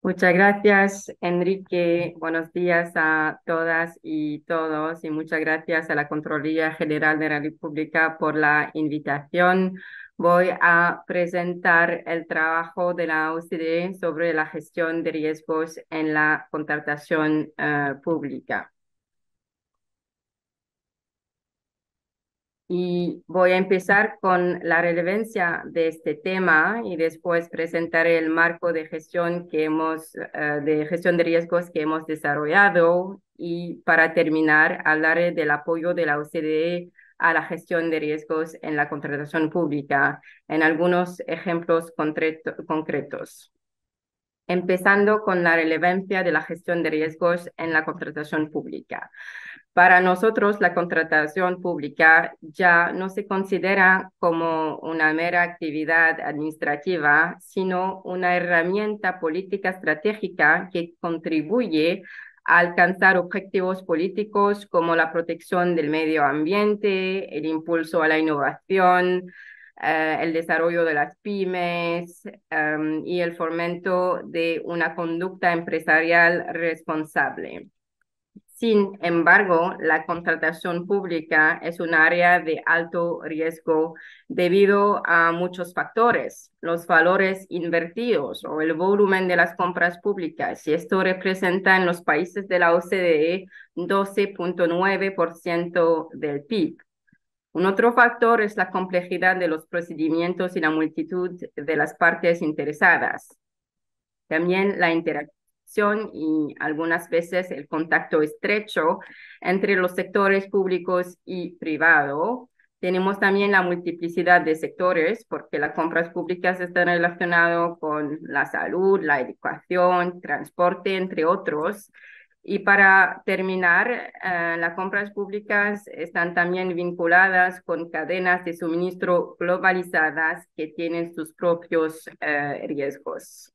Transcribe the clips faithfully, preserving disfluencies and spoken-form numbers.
Muchas gracias, Enrique. Buenos días a todas y todos y muchas gracias a la Contraloría General de la República por la invitación. Voy a presentar el trabajo de la O C D E sobre la gestión de riesgos en la contratación eh, pública. Y voy a empezar con la relevancia de este tema y después presentaré el marco de gestión que hemos, eh, de gestión de riesgos que hemos desarrollado y para terminar hablaré del apoyo de la O C D E a la gestión de riesgos en la contratación pública en algunos ejemplos concretos. Empezando con la relevancia de la gestión de riesgos en la contratación pública. Para nosotros, la contratación pública ya no se considera como una mera actividad administrativa, sino una herramienta política estratégica que contribuye a alcanzar objetivos políticos como la protección del medio ambiente, el impulso a la innovación, Uh, el desarrollo de las pymes um, y el fomento de una conducta empresarial responsable. Sin embargo, la contratación pública es un área de alto riesgo debido a muchos factores, los valores invertidos o el volumen de las compras públicas, y esto representa en los países de la O C D E doce punto nueve por ciento del P I B. Un otro factor es la complejidad de los procedimientos y la multitud de las partes interesadas. También la interacción y algunas veces el contacto estrecho entre los sectores públicos y privado. Tenemos también la multiplicidad de sectores porque las compras públicas están relacionadas con la salud, la educación, transporte, entre otros. Y para terminar, eh, las compras públicas están también vinculadas con cadenas de suministro globalizadas que tienen sus propios eh, riesgos.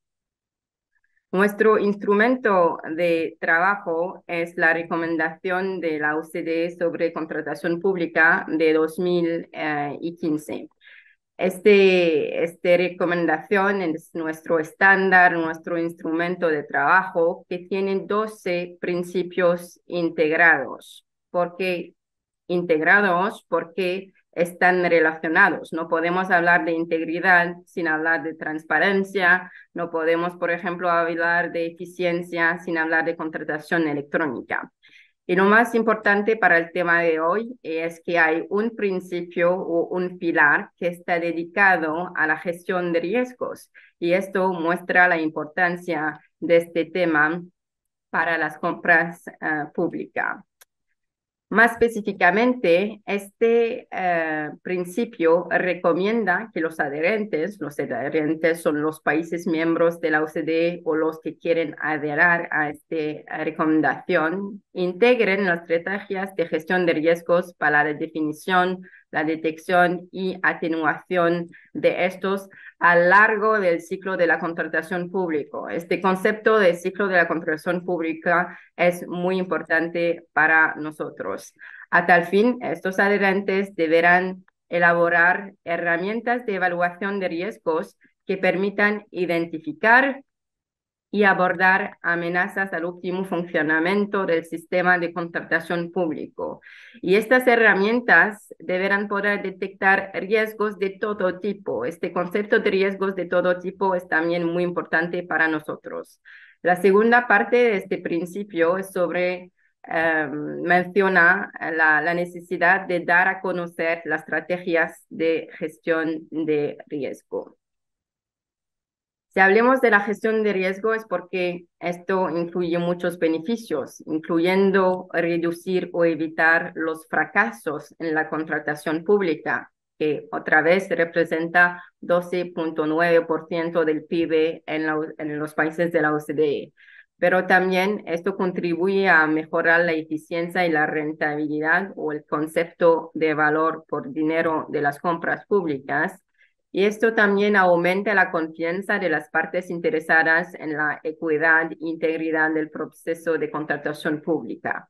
Nuestro instrumento de trabajo es la recomendación de la O C D E sobre contratación pública de dos mil quince. Este, esta recomendación es nuestro estándar, nuestro instrumento de trabajo que tiene doce principios integrados. ¿Por qué integrados? Porque están relacionados. No podemos hablar de integridad sin hablar de transparencia. No podemos, por ejemplo, hablar de eficiencia sin hablar de contratación electrónica. Y lo más importante para el tema de hoy es que hay un principio o un pilar que está dedicado a la gestión de riesgos. Y esto muestra la importancia de este tema para las compras uh, públicas. Más específicamente, este eh, principio recomienda que los adherentes, los adherentes son los países miembros de la O C D E o los que quieren adherir a esta recomendación, integren las estrategias de gestión de riesgos para la definición, la detección y atenuación de estos a lo largo del ciclo de la contratación pública. Este concepto de ciclo de la contratación pública es muy importante para nosotros. A tal fin, estos adherentes deberán elaborar herramientas de evaluación de riesgos que permitan identificar y abordar amenazas al óptimo funcionamiento del sistema de contratación público. Y estas herramientas deberán poder detectar riesgos de todo tipo. Este concepto de riesgos de todo tipo es también muy importante para nosotros. La segunda parte de este principio es sobre Um, menciona la, la necesidad de dar a conocer las estrategias de gestión de riesgo. Si hablemos de la gestión de riesgo es porque esto incluye muchos beneficios, incluyendo reducir o evitar los fracasos en la contratación pública, que otra vez representa doce punto nueve por ciento del P I B en, la, en los países de la O C D E. Pero también esto contribuye a mejorar la eficiencia y la rentabilidad o el concepto de valor por dinero de las compras públicas. Y esto también aumenta la confianza de las partes interesadas en la equidad e integridad del proceso de contratación pública.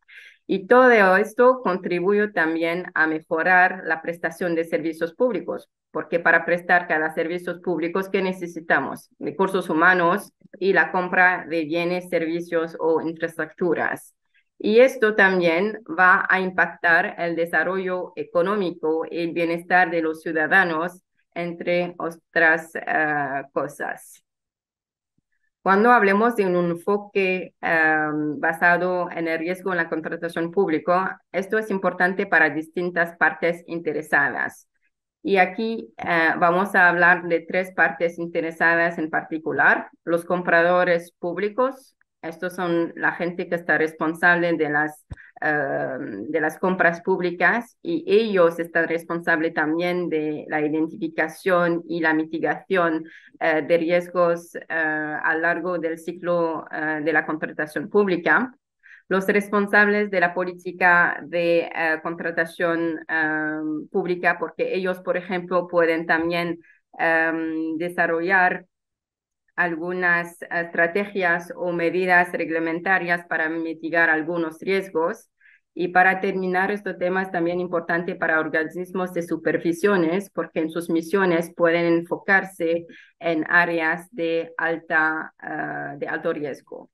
Y todo esto contribuye también a mejorar la prestación de servicios públicos, porque para prestar cada servicios públicos, ¿qué necesitamos? Recursos humanos y la compra de bienes, servicios o infraestructuras. Y esto también va a impactar el desarrollo económico y el bienestar de los ciudadanos, entre otras uh, cosas. Cuando hablemos de un enfoque um, basado en el riesgo en la contratación pública, esto es importante para distintas partes interesadas. Y aquí uh, vamos a hablar de tres partes interesadas en particular: los compradores públicos. Estos son la gente que está responsable de las, uh, de las compras públicas, y ellos están responsables también de la identificación y la mitigación uh, de riesgos uh, a lo largo del ciclo uh, de la contratación pública. Los responsables de la política de uh, contratación um, pública, porque ellos, por ejemplo, pueden también um, desarrollar algunas estrategias o medidas reglamentarias para mitigar algunos riesgos. Y para terminar, este tema es también importante para organismos de supervisiones, porque en sus misiones pueden enfocarse en áreas de, alta, uh, de alto riesgo.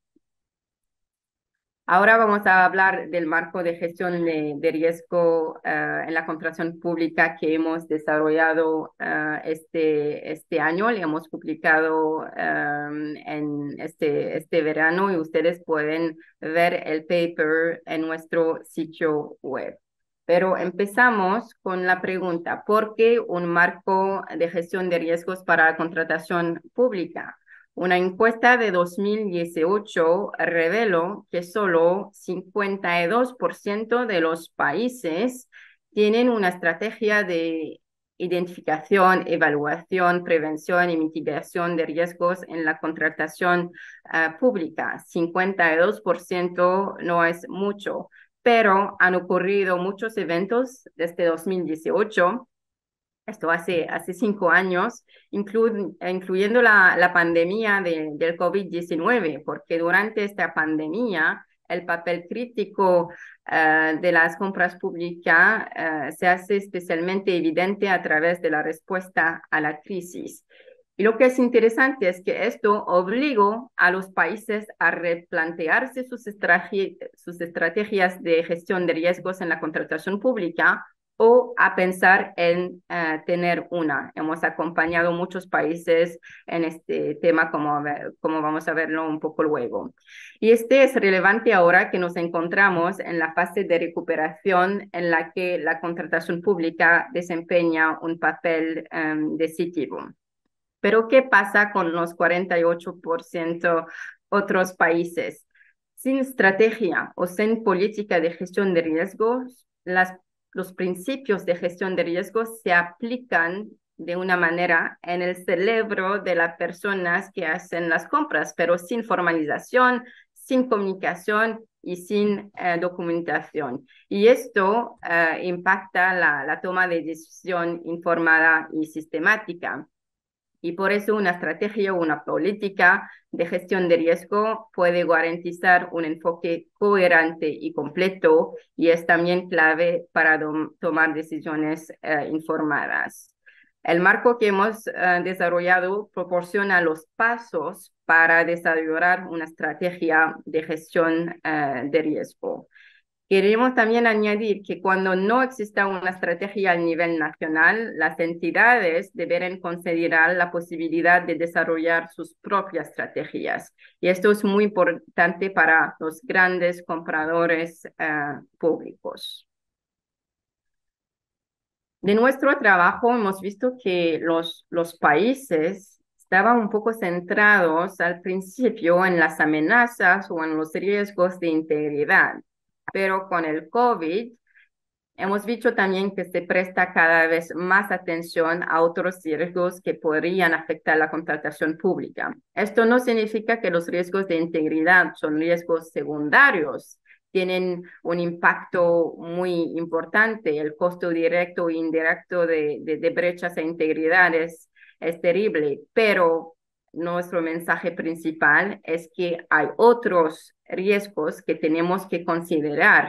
Ahora vamos a hablar del marco de gestión de, de riesgo uh, en la contratación pública que hemos desarrollado uh, este, este año. Le hemos publicado um, en este, este verano, y ustedes pueden ver el paper en nuestro sitio web. Pero empezamos con la pregunta: ¿por qué un marco de gestión de riesgos para la contratación pública? Una encuesta de dos mil dieciocho reveló que solo cincuenta y dos por ciento de los países tienen una estrategia de identificación, evaluación, prevención y mitigación de riesgos en la contratación uh, pública. cincuenta y dos por ciento no es mucho, pero han ocurrido muchos eventos desde dos mil dieciocho. Esto hace, hace cinco años, inclu, incluyendo la, la pandemia de, del COVID diecinueve, porque durante esta pandemia el papel crítico uh, de las compras públicas uh, se hace especialmente evidente a través de la respuesta a la crisis. Y lo que es interesante es que esto obligó a los países a replantearse sus, estrate sus estrategias de gestión de riesgos en la contratación pública, o a pensar en uh, tener una. Hemos acompañado muchos países en este tema, como, como vamos a verlo un poco luego. Y este es relevante ahora que nos encontramos en la fase de recuperación en la que la contratación pública desempeña un papel um, decisivo. Pero ¿qué pasa con los cuarenta y ocho por ciento otros países? Sin estrategia o sin política de gestión de riesgos, las los principios de gestión de riesgos se aplican de una manera en el cerebro de las personas que hacen las compras, pero sin formalización, sin comunicación y sin eh, documentación. Y esto eh, impacta la, la toma de decisión informada y sistemática. Y por eso una estrategia o una política de gestión de riesgo puede garantizar un enfoque coherente y completo, y es también clave para tomar decisiones eh, informadas. El marco que hemos eh, desarrollado proporciona los pasos para desarrollar una estrategia de gestión eh, de riesgo. Queremos también añadir que cuando no exista una estrategia a nivel nacional, las entidades deberán considerar la posibilidad de desarrollar sus propias estrategias. Y esto es muy importante para los grandes compradores uh, públicos. De nuestro trabajo hemos visto que los, los países estaban un poco centrados al principio en las amenazas o en los riesgos de integridad. Pero con el COVID hemos visto también que se presta cada vez más atención a otros riesgos que podrían afectar la contratación pública. Esto no significa que los riesgos de integridad son riesgos secundarios. Tienen un impacto muy importante. El costo directo e indirecto de, de, de brechas e integridad es, es terrible, pero nuestro mensaje principal es que hay otros riesgos que tenemos que considerar,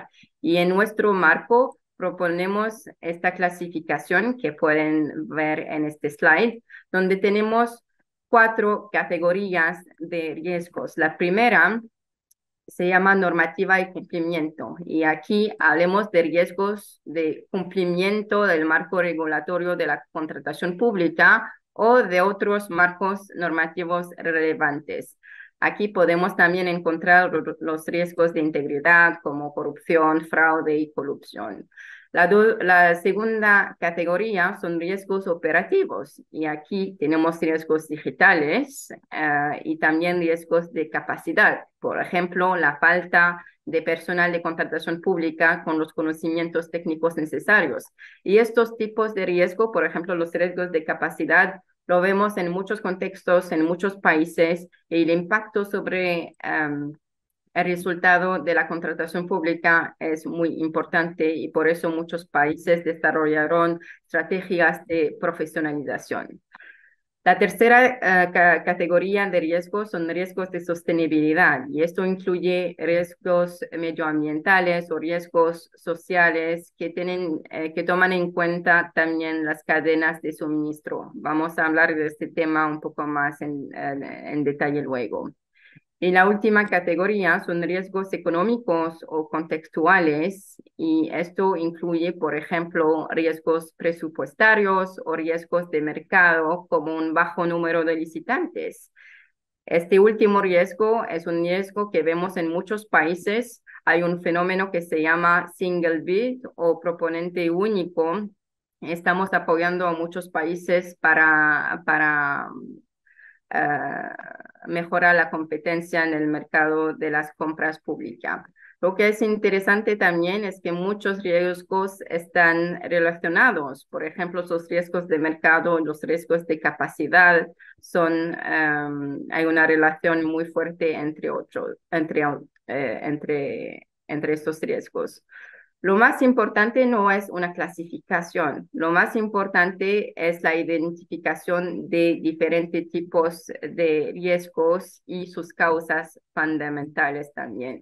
Y en nuestro marco proponemos esta clasificación que pueden ver en este slide, donde tenemos cuatro categorías de riesgos. La primera se llama normativa y cumplimiento. Y aquí hablemos de riesgos de cumplimiento del marco regulatorio de la contratación pública o de otros marcos normativos relevantes. Aquí podemos también encontrar los riesgos de integridad como corrupción, fraude y corrupción. La, do, la, segunda categoría son riesgos operativos y aquí tenemos riesgos digitales uh, y también riesgos de capacidad. Por ejemplo, la falta de personal de contratación pública con los conocimientos técnicos necesarios. Y estos tipos de riesgo, por ejemplo, los riesgos de capacidad, lo vemos en muchos contextos, en muchos países, y el impacto sobre um, el resultado de la contratación pública es muy importante y por eso muchos países desarrollaron estrategias de profesionalización. La tercera uh, ca categoría de riesgos son riesgos de sostenibilidad y esto incluye riesgos medioambientales o riesgos sociales que, tienen, eh, que toman en cuenta también las cadenas de suministro. Vamos a hablar de este tema un poco más en, en, en detalle luego. Y la última categoría son riesgos económicos o contextuales y esto incluye, por ejemplo, riesgos presupuestarios o riesgos de mercado como un bajo número de licitantes. Este último riesgo es un riesgo que vemos en muchos países. Hay un fenómeno que se llama single bid o proponente único. Estamos apoyando a muchos países para, para Uh, mejorar la competencia en el mercado de las compras públicas. Lo que es interesante también es que muchos riesgos están relacionados. Por ejemplo, los riesgos de mercado, los riesgos de capacidad, son, um, hay una relación muy fuerte entre, otros, entre, eh, entre, entre estos riesgos. Lo más importante no es una clasificación, lo más importante es la identificación de diferentes tipos de riesgos y sus causas fundamentales también.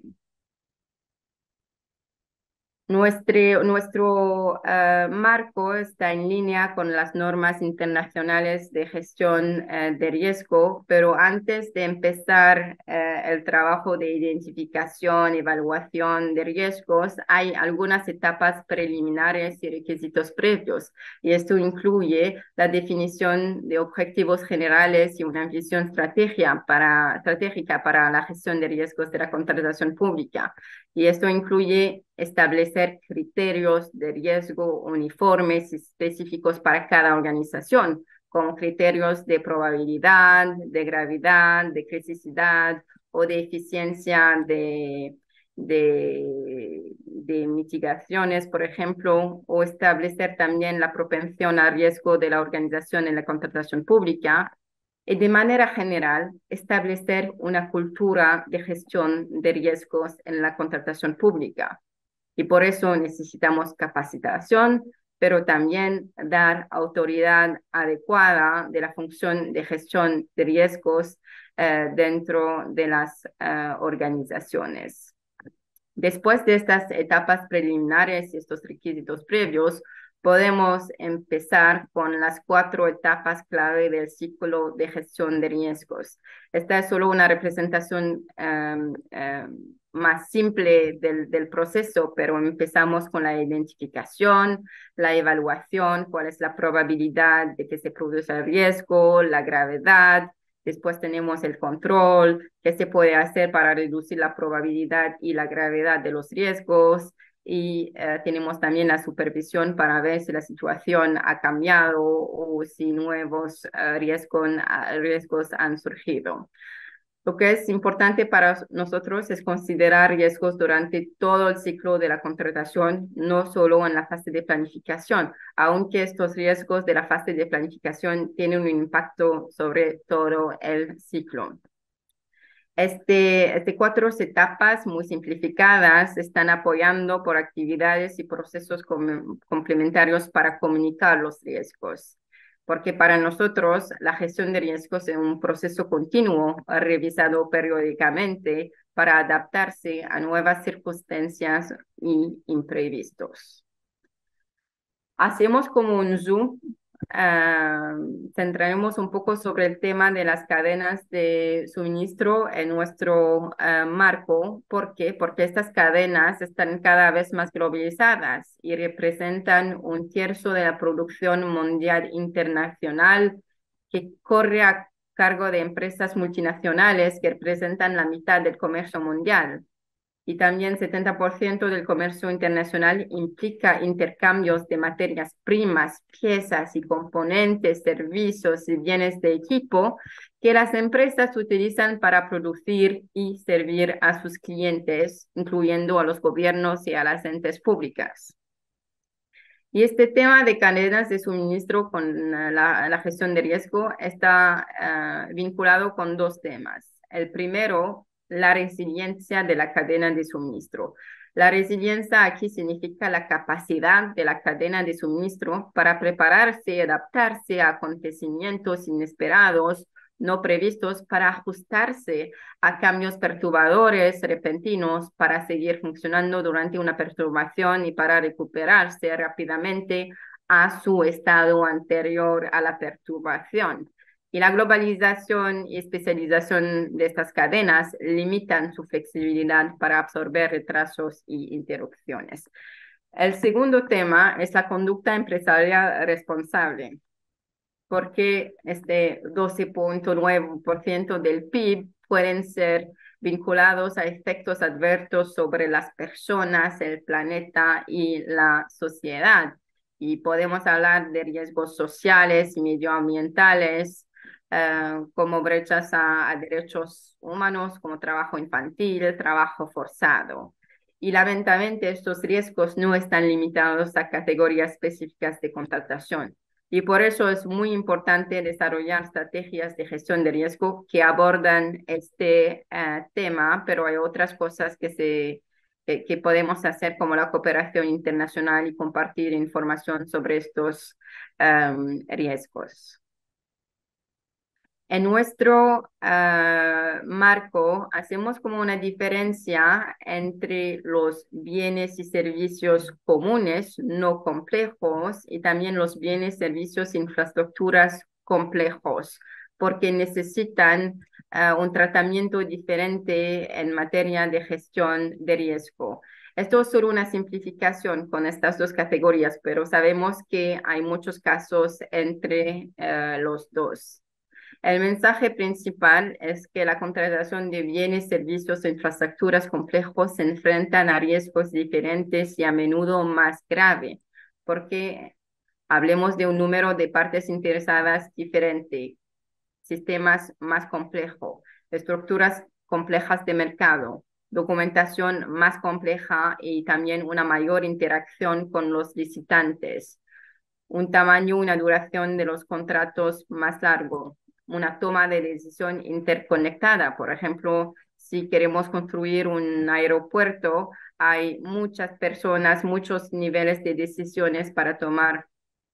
Nuestro, nuestro uh, marco está en línea con las normas internacionales de gestión uh, de riesgo, pero antes de empezar uh, el trabajo de identificación, evaluación de riesgos, hay algunas etapas preliminares y requisitos previos, y esto incluye la definición de objetivos generales y una visión estrategia para, estratégica para la gestión de riesgos de la contratación pública. Y esto incluye establecer criterios de riesgo uniformes y específicos para cada organización, como criterios de probabilidad, de gravedad, de criticidad o de eficiencia de, de, de mitigaciones, por ejemplo, o establecer también la propensión a riesgo de la organización en la contratación pública. Y de manera general, establecer una cultura de gestión de riesgos en la contratación pública. Y por eso necesitamos capacitación, pero también dar autoridad adecuada de la función de gestión de riesgos eh, dentro de las eh, organizaciones. Después de estas etapas preliminares y estos requisitos previos, podemos empezar con las cuatro etapas clave del ciclo de gestión de riesgos. Esta es solo una representación um, um, más simple del, del proceso, pero empezamos con la identificación, la evaluación, cuál es la probabilidad de que se produzca el riesgo, la gravedad. Después tenemos el control, qué se puede hacer para reducir la probabilidad y la gravedad de los riesgos. Y uh, tenemos también la supervisión para ver si la situación ha cambiado o si nuevos uh, riesgos, uh, riesgos han surgido. Lo que es importante para nosotros es considerar riesgos durante todo el ciclo de la contratación, no solo en la fase de planificación, aunque estos riesgos de la fase de planificación tienen un impacto sobre todo el ciclo. Este, este cuatro etapas muy simplificadas están apoyando por actividades y procesos com complementarios para comunicar los riesgos. porque para nosotros la gestión de riesgos es un proceso continuo, revisado periódicamente para adaptarse a nuevas circunstancias y imprevistos. Hacemos como un zoom, ah, centraremos un poco sobre el tema de las cadenas de suministro en nuestro ah, marco. ¿Por qué? Porque estas cadenas están cada vez más globalizadas y representan un tercio de la producción mundial internacional que corre a cargo de empresas multinacionales que representan la mitad del comercio mundial. Y también setenta por ciento del comercio internacional implica intercambios de materias primas, piezas y componentes, servicios y bienes de equipo que las empresas utilizan para producir y servir a sus clientes, incluyendo a los gobiernos y a las entes públicas. Y este tema de cadenas de suministro con la, la gestión de riesgo está uh, vinculado con dos temas. El primero, la resiliencia de la cadena de suministro. La resiliencia aquí significa la capacidad de la cadena de suministro para prepararse y adaptarse a acontecimientos inesperados, no previstos, para ajustarse a cambios perturbadores repentinos, para seguir funcionando durante una perturbación y para recuperarse rápidamente a su estado anterior a la perturbación. Y la globalización y especialización de estas cadenas limitan su flexibilidad para absorber retrasos y interrupciones. El segundo tema es la conducta empresarial responsable, porque este doce punto nueve por ciento del P I B pueden ser vinculados a efectos adversos sobre las personas, el planeta y la sociedad. Y podemos hablar de riesgos sociales y medioambientales, eh, como brechas a, a derechos humanos, como trabajo infantil, trabajo forzado. Y lamentablemente estos riesgos no están limitados a categorías específicas de contratación. Y por eso es muy importante desarrollar estrategias de gestión de riesgo que abordan este uh, tema, pero hay otras cosas que, se, que, que podemos hacer, como la cooperación internacional y compartir información sobre estos um, riesgos. En nuestro uh, marco hacemos como una diferencia entre los bienes y servicios comunes, no complejos, y también los bienes, servicios, infraestructuras complejos, porque necesitan uh, un tratamiento diferente en materia de gestión de riesgo. Esto es solo una simplificación con estas dos categorías, pero sabemos que hay muchos casos entre uh, los dos. El mensaje principal es que la contratación de bienes, servicios e infraestructuras complejos se enfrentan a riesgos diferentes y a menudo más graves, porque hablemos de un número de partes interesadas diferente, sistemas más complejos, estructuras complejas de mercado, documentación más compleja y también una mayor interacción con los licitantes, un tamaño, una duración de los contratos más largo, una toma de decisión interconectada. Por ejemplo, si queremos construir un aeropuerto, hay muchas personas, muchos niveles de decisiones para tomar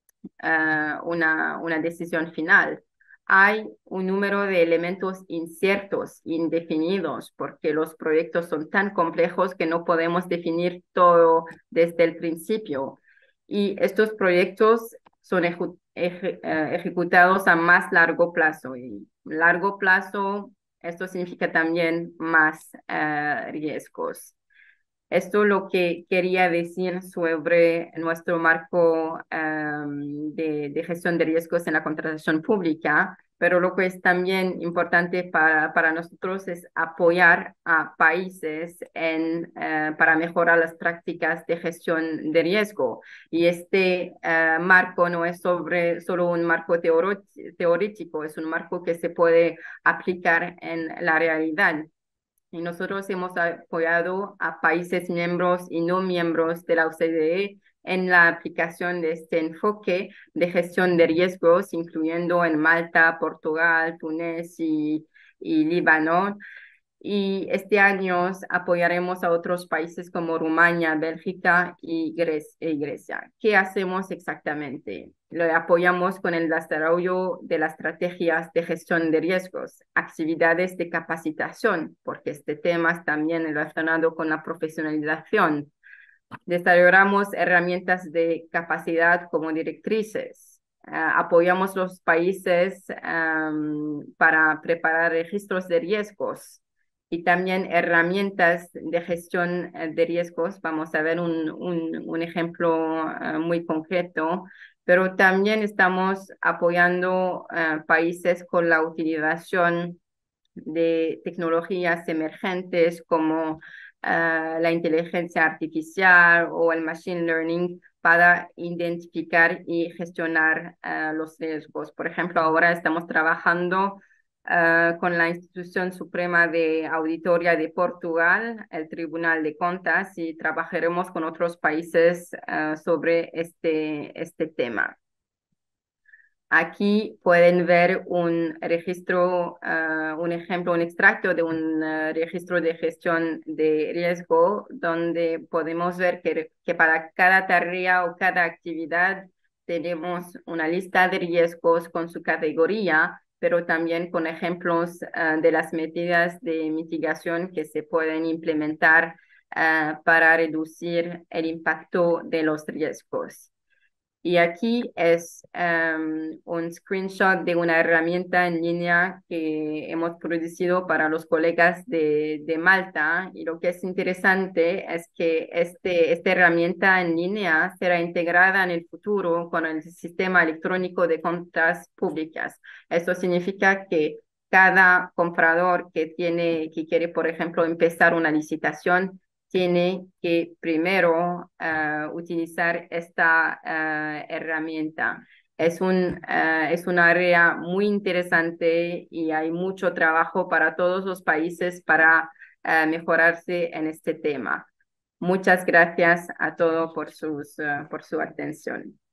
uh, una, una decisión final. Hay un número de elementos inciertos, indefinidos, porque los proyectos son tan complejos que no podemos definir todo desde el principio. Y estos proyectos son eje, eje, uh, ejecutados a más largo plazo. Y largo plazo, esto significa también más uh, riesgos. Esto es lo que quería decir sobre nuestro marco um, de, de gestión de riesgos en la contratación pública, pero lo que es también importante para, para nosotros es apoyar a países en, uh, para mejorar las prácticas de gestión de riesgo. Y este uh, marco no es sobre, solo un marco teórico, es un marco que se puede aplicar en la realidad. Y nosotros hemos apoyado a países miembros y no miembros de la O C D E en la aplicación de este enfoque de gestión de riesgos, incluyendo en Malta, Portugal, Túnez y, y Líbano. Y este año apoyaremos a otros países como Rumania, Bélgica y Grecia. ¿Qué hacemos exactamente? Lo apoyamos con el desarrollo de las estrategias de gestión de riesgos, actividades de capacitación, porque este tema es también relacionado con la profesionalización. Desarrollamos herramientas de capacidad como directrices. Uh, apoyamos los países um, para preparar registros de riesgos y también herramientas de gestión de riesgos. Vamos a ver un, un, un ejemplo uh, muy concreto, pero también estamos apoyando uh, países con la utilización de tecnologías emergentes como uh, la inteligencia artificial o el machine learning para identificar y gestionar uh, los riesgos. Por ejemplo, ahora estamos trabajando uh, con la Institución Suprema de Auditoría de Portugal, el Tribunal de Cuentas, y trabajaremos con otros países uh, sobre este, este tema. Aquí pueden ver un registro, uh, un ejemplo, un extracto de un uh, registro de gestión de riesgo, donde podemos ver que, que para cada tarea o cada actividad tenemos una lista de riesgos con su categoría, pero también con ejemplos uh, de las medidas de mitigación que se pueden implementar uh, para reducir el impacto de los riesgos. Y aquí es um, un screenshot de una herramienta en línea que hemos producido para los colegas de, de Malta. Y lo que es interesante es que este, esta herramienta en línea será integrada en el futuro con el sistema electrónico de compras públicas. Eso significa que cada comprador que tiene, que quiere, por ejemplo, empezar una licitación, tiene que primero uh, utilizar esta uh, herramienta. Es un, uh, es un área muy interesante y hay mucho trabajo para todos los países para uh, mejorarse en este tema. Muchas gracias a todos por, sus, uh, por su atención.